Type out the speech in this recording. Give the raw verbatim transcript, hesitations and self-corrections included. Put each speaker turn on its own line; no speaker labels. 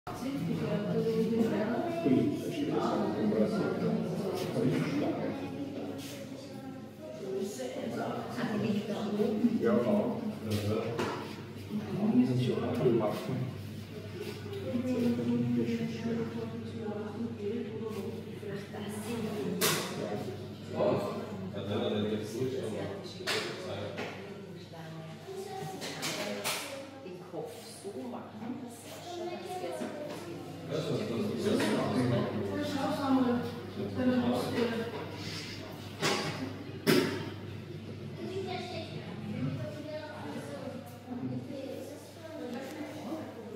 Qui ci deve essere un braccio, ja, genau.